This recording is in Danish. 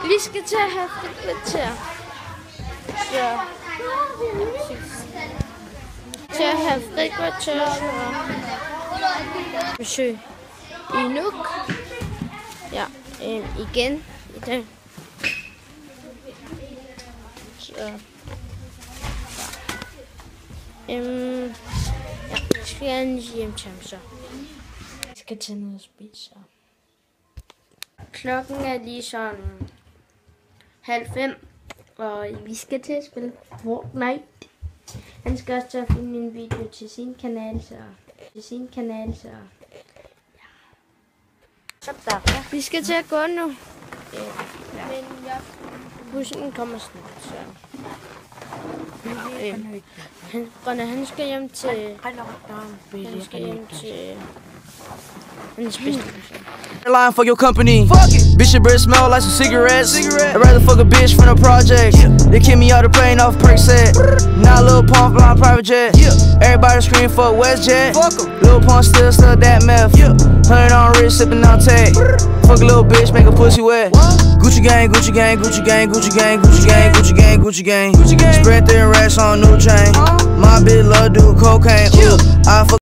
Vi skal til at have frikvarter. Så til at have frikvarter og besøg i Nuuk. Ja, igen i dag. Så ja, jeg skal gerne hjem til ham så. Jeg skal tage ned og spise. Klokken er lige sådan 4:30, og vi skal til at spille Fortnite. Han skal også til at filme en video til sin kanal, så ja. Vi skal til at gå nu. Men ja, bussen kommer snart, så han skal hjem til hans bedstefar. Line for your company. Fuck it. Bitch, your breath smell like some cigarettes. I'd rather fuck a bitch from the project. They kick me out the plane off Percocet. Now Lil Pump flying private jet. Everybody scream for WestJet. Lil Pump still that meth. 100 on wrist, sipping on tag. Fuck a little bitch, make a pussy wet. Gucci gang, Gucci gang, Gucci gang, Gucci gang, Gucci gang, Gucci gang, Gucci gang. Spread their racks on new chain. My bitch love do cocaine. I fuck